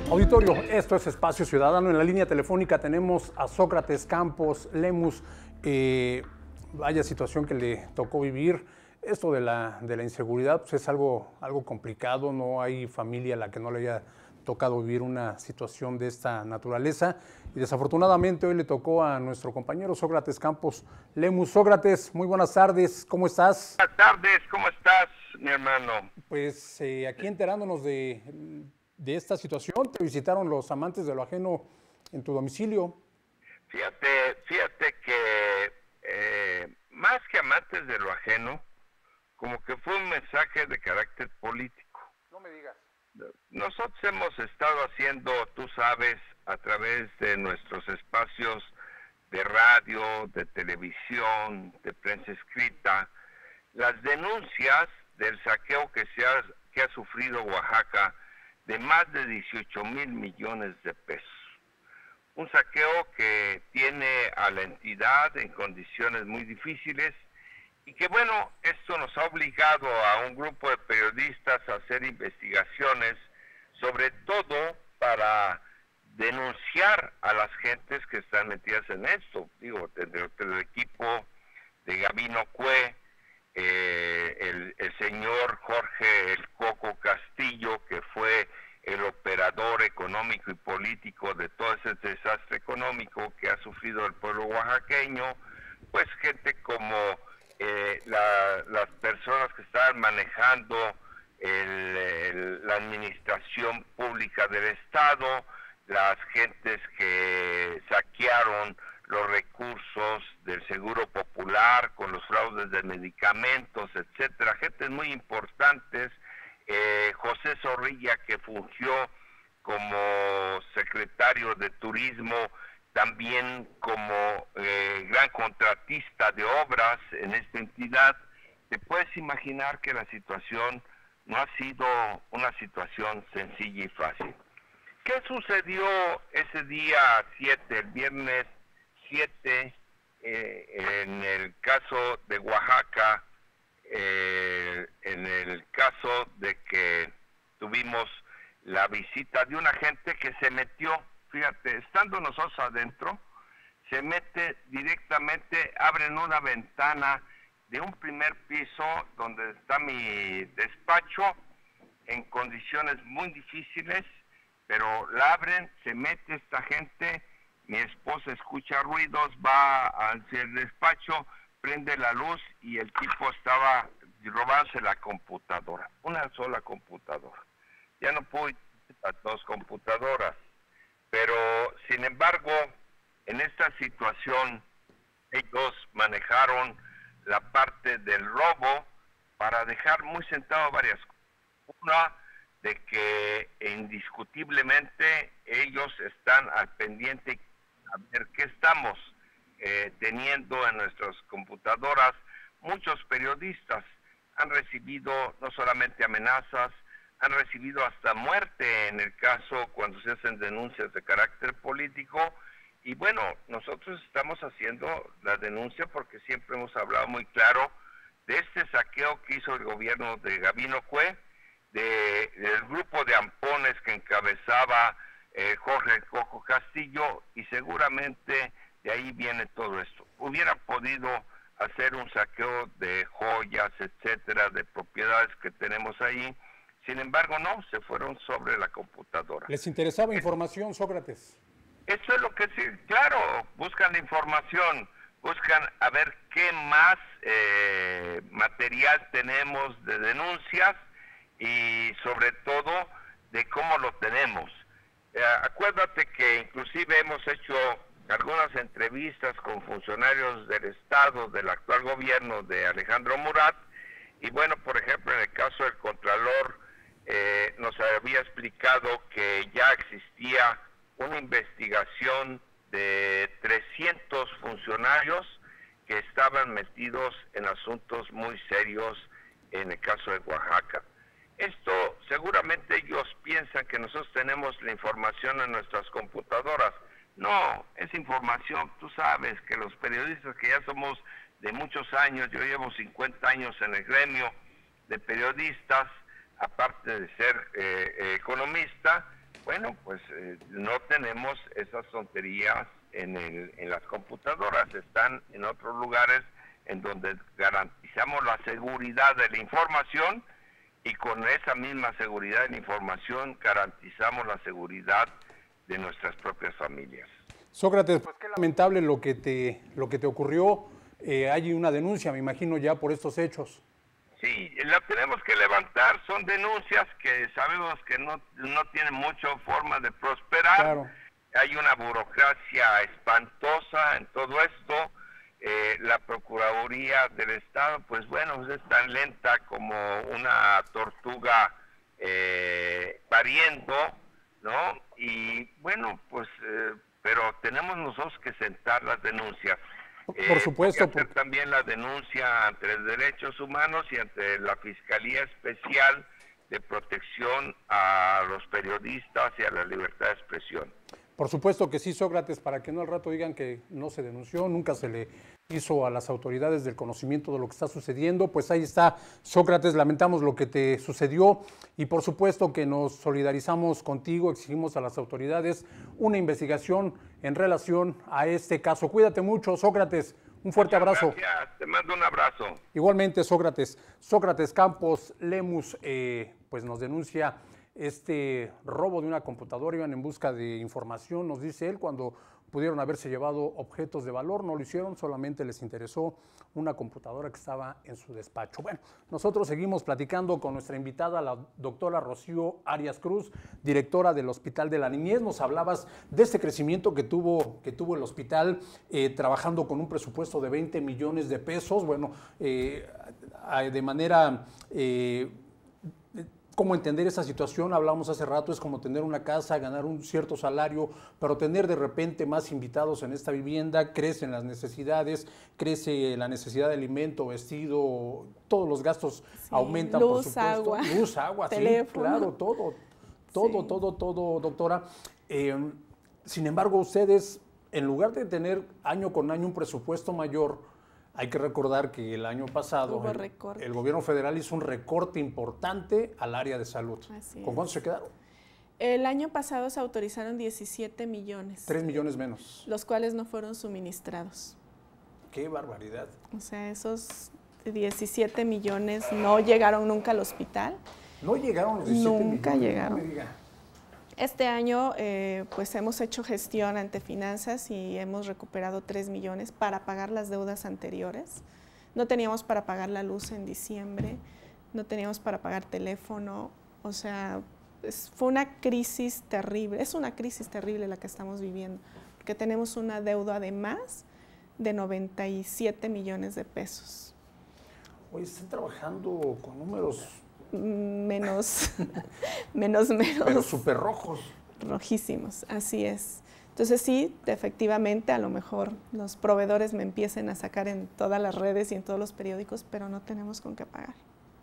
Auditorio, esto es Espacio Ciudadano. En la línea telefónica tenemos a Sócrates Campos Lemus. Vaya situación que le tocó vivir. Esto de la inseguridad pues es algo complicado. No hay familia a la que no le haya tocado vivir una situación de esta naturaleza. Y desafortunadamente hoy le tocó a nuestro compañero Sócrates Campos Lemus. Sócrates, muy buenas tardes. ¿Cómo estás? Buenas tardes. ¿Cómo estás, mi hermano? Pues aquí enterándonos de esta situación. Te visitaron los amantes de lo ajeno en tu domicilio. Fíjate que más que amantes de lo ajeno, como que fue un mensaje de carácter político. No me digas. Nosotros hemos estado haciendo, tú sabes, a través de nuestros espacios de radio, de televisión, de prensa escrita, las denuncias del saqueo que ha sufrido Oaxaca de más de 18,000 millones de pesos. Un saqueo que tiene a la entidad en condiciones muy difíciles y que, bueno, esto nos ha obligado a un grupo de periodistas a hacer investigaciones, sobre todo para denunciar a las gentes que están metidas en esto. Digo, del equipo de Gabino Cue, el señor Jorge El Coco Castillo, que fue el operador económico y político de todo ese desastre económico que ha sufrido el pueblo oaxaqueño, pues gente como las personas que estaban manejando la administración pública del Estado, las gentes que saquearon los recursos del Seguro Popular con los fraudes de medicamentos, etcétera, gentes muy importantes. José Zorrilla, que fungió como secretario de Turismo, también como gran contratista de obras en esta entidad. Te puedes imaginar que la situación no ha sido una situación sencilla y fácil. ¿Qué sucedió ese día 7, el viernes 7, en el caso de Oaxaca? En el caso de que tuvimos la visita de una gente que se metió, fíjate, estando nosotros adentro, se mete directamente, abren una ventana de un primer piso donde está mi despacho, en condiciones muy difíciles, pero la abren, se mete esta gente, mi esposa escucha ruidos, va hacia el despacho, prende la luz y el tipo estaba robándose la computadora, una sola computadora. Ya no pudo las dos computadoras, pero sin embargo, en esta situación, ellos manejaron la parte del robo para dejar muy sentado varias cosas. Una, de que indiscutiblemente ellos están al pendiente a ver qué estamos teniendo en nuestras computadoras. Muchos periodistas han recibido no solamente amenazas, han recibido hasta muerte en el caso cuando se hacen denuncias de carácter político. Y bueno, nosotros estamos haciendo la denuncia porque siempre hemos hablado muy claro de este saqueo que hizo el gobierno de Gabino Cue, del grupo de ampones que encabezaba Jorge Coco Castillo, y seguramente de ahí viene todo esto. Hubiera podido hacer un saqueo de joyas, etcétera, de propiedades que tenemos ahí. Sin embargo, no, se fueron sobre la computadora. ¿Les interesaba información, Sócrates? Eso es lo que sí, claro, buscan información, buscan a ver qué más material tenemos de denuncias y sobre todo de cómo lo tenemos. Acuérdate que inclusive hemos hecho algunas entrevistas con funcionarios del Estado, del actual gobierno de Alejandro Murat, y bueno, por ejemplo, en el caso del Contralor, nos había explicado que ya existía una investigación de 300 funcionarios que estaban metidos en asuntos muy serios en el caso de Oaxaca. Esto, seguramente ellos piensan que nosotros tenemos la información en nuestras computadoras. No, es información, tú sabes que los periodistas que ya somos de muchos años, yo llevo 50 años en el gremio de periodistas, aparte de ser economista, bueno, pues no tenemos esas tonterías en las computadoras, están en otros lugares en donde garantizamos la seguridad de la información y con esa misma seguridad de la información garantizamos la seguridad de nuestras propias familias. Sócrates, pues qué lamentable lo que te ocurrió. Hay una denuncia, me imagino, ya por estos hechos. Sí, la tenemos que levantar, son denuncias que sabemos que no tienen mucha forma de prosperar. Claro. Hay una burocracia espantosa en todo esto. La Procuraduría del Estado, pues bueno, es tan lenta como una tortuga pariendo, ¿no? Y bueno, pues, pero tenemos nosotros que sentar las denuncias. Por supuesto. Hacer también la denuncia ante Derechos Humanos y ante la Fiscalía Especial de Protección a los Periodistas y a la libertad de expresión. Por supuesto que sí, Sócrates, para que no al rato digan que no se denunció, nunca se le hizo a las autoridades del conocimiento de lo que está sucediendo. Pues ahí está, Sócrates, lamentamos lo que te sucedió y por supuesto que nos solidarizamos contigo, exigimos a las autoridades una investigación en relación a este caso. Cuídate mucho, Sócrates, un fuerte abrazo. Gracias, te mando un abrazo. Igualmente, Sócrates. Sócrates Campos Lemus, pues nos denuncia este robo de una computadora. Iban en busca de información, nos dice él, cuando pudieron haberse llevado objetos de valor, no lo hicieron, solamente les interesó una computadora que estaba en su despacho. Bueno, nosotros seguimos platicando con nuestra invitada, la doctora Rocío Arias Cruz, directora del Hospital de la Niñez. Nos hablabas de este crecimiento que tuvo el hospital, trabajando con un presupuesto de 20 millones de pesos. Bueno, de manera... ¿Cómo entender esa situación? Hablamos hace rato, es como tener una casa, ganar un cierto salario, pero tener de repente más invitados en esta vivienda, crecen las necesidades, crece la necesidad de alimento, vestido, todos los gastos aumentan, luz, por supuesto. agua, Luz, agua, teléfono. Sí, claro, todo, doctora. Sin embargo, ustedes, en lugar de tener año con año un presupuesto mayor, hay que recordar que el año pasado el gobierno federal hizo un recorte importante al área de salud. ¿Con cuánto se quedaron? El año pasado se autorizaron 17 millones. 3 millones menos. Los cuales no fueron suministrados. ¡Qué barbaridad! O sea, esos 17 millones no llegaron nunca al hospital. ¿No llegaron los 17 millones? Nunca llegaron. No me diga. Este año pues hemos hecho gestión ante finanzas y hemos recuperado 3 millones para pagar las deudas anteriores. No teníamos para pagar la luz en diciembre, no teníamos para pagar teléfono, o sea, fue una crisis terrible, es una crisis terrible la que estamos viviendo, porque tenemos una deuda además de 97 millones de pesos. Hoy están trabajando con números... menos. Pero súper rojos. Rojísimos, así es. Entonces sí, efectivamente, a lo mejor los proveedores me empiecen a sacar en todas las redes y en todos los periódicos, pero no tenemos con qué pagar.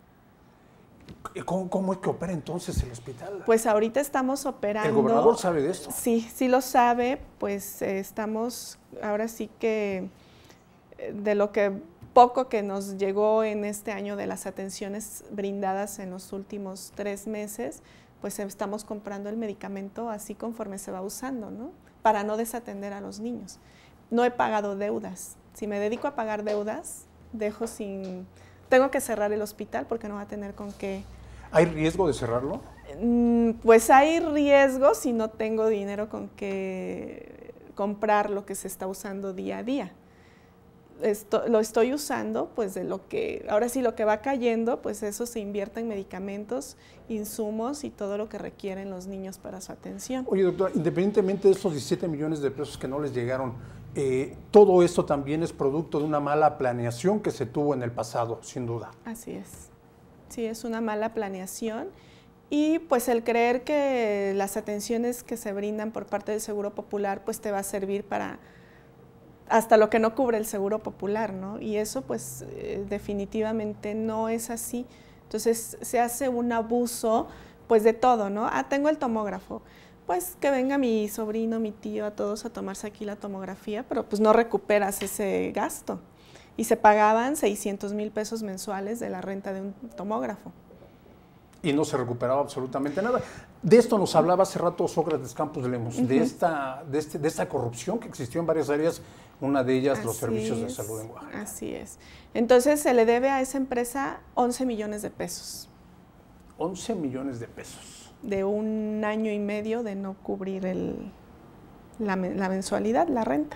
¿Cómo es que opera entonces el hospital? Pues ahorita estamos operando. ¿El gobernador sabe de esto? Sí, sí lo sabe, pues estamos, ahora sí que, de lo que poco que nos llegó en este año de las atenciones brindadas en los últimos 3 meses, pues estamos comprando el medicamento así conforme se va usando, ¿no? Para no desatender a los niños. No he pagado deudas. Si me dedico a pagar deudas, tengo que cerrar el hospital porque no va a tener con qué. ¿Hay riesgo de cerrarlo? Pues hay riesgo si no tengo dinero con qué comprar lo que se está usando día a día. Lo estoy usando, pues de lo que, ahora sí lo que va cayendo, pues eso se invierte en medicamentos, insumos y todo lo que requieren los niños para su atención. Oye, doctora, independientemente de estos 17 millones de pesos que no les llegaron, todo esto también es producto de una mala planeación que se tuvo en el pasado, sin duda. Así es. Sí, es una mala planeación y pues el creer que las atenciones que se brindan por parte del Seguro Popular pues te va a servir para hasta lo que no cubre el Seguro Popular, ¿no? Y eso pues definitivamente no es así. Entonces se hace un abuso pues de todo, ¿no? Tengo el tomógrafo, pues que venga mi sobrino, mi tío, a todos a tomarse aquí la tomografía, pero pues no recuperas ese gasto. Y se pagaban 600,000 pesos mensuales de la renta de un tomógrafo. Y no se recuperaba absolutamente nada. De esto nos hablaba hace rato Sócrates Campos Lemus, de esta corrupción que existió en varias áreas, una de ellas los servicios de salud en Oaxaca. Así es. Entonces se le debe a esa empresa 11 millones de pesos. 11 millones de pesos. De un año y medio de no cubrir la mensualidad, la renta.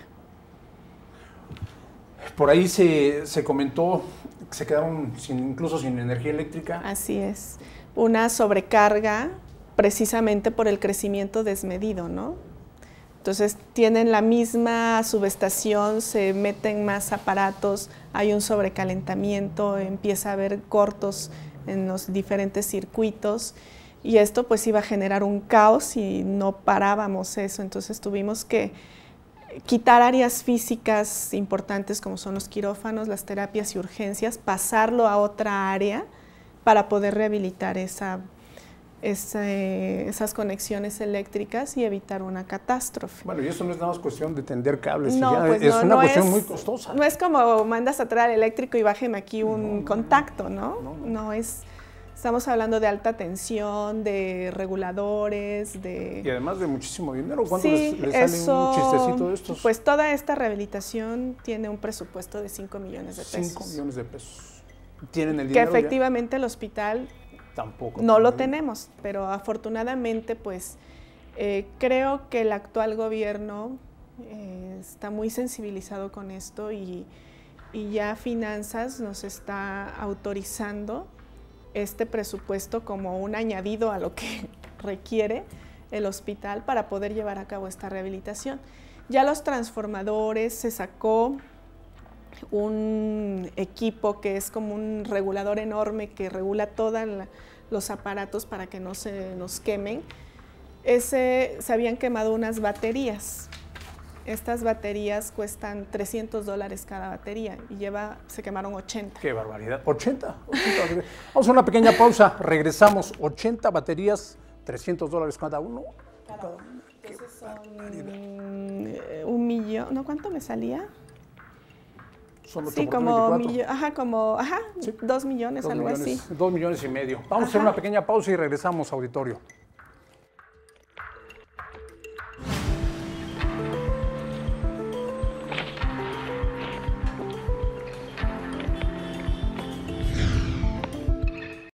Por ahí se comentó que se quedaron incluso sin energía eléctrica. Así es. Una sobrecarga precisamente por el crecimiento desmedido, ¿no? Entonces tienen la misma subestación, se meten más aparatos, hay un sobrecalentamiento, empieza a haber cortos en los diferentes circuitos y esto pues iba a generar un caos y no parábamos eso, entonces tuvimos que quitar áreas físicas importantes como son los quirófanos, las terapias y urgencias, pasarlo a otra área para poder rehabilitar esas conexiones eléctricas y evitar una catástrofe. Bueno, y eso no es nada más cuestión de tender cables, no, ya, pues es una cuestión muy costosa. No es como mandas a traer al eléctrico y bájeme aquí un contacto, ¿no? No es... Estamos hablando de alta tensión, de reguladores, Y además de muchísimo dinero. ¿Cuánto sí, les sale un chistecito de estos? Pues toda esta rehabilitación tiene un presupuesto de 5 millones de pesos. 5 millones de pesos. ¿Tienen el dinero? dinero Que efectivamente el hospital tampoco no lo tenemos, pero afortunadamente pues creo que el actual gobierno está muy sensibilizado con esto y ya Finanzas nos está autorizando este presupuesto como un añadido a lo que requiere el hospital para poder llevar a cabo esta rehabilitación. Ya los transformadores, se sacó un equipo que es como un regulador enorme que regula todos los aparatos para que no se nos quemen. Se habían quemado unas baterías. Estas baterías cuestan $300 cada batería y se quemaron 80. ¡Qué barbaridad! 80 baterías. Vamos a una pequeña pausa, regresamos. 80 baterías, $300 cada uno. Entonces son 1 millón, ¿no? ¿Cuánto me salía? Son sí, como 2 millones, 2 algo millones, así. 2 millones y medio. Vamos a hacer una pequeña pausa y regresamos, auditorio.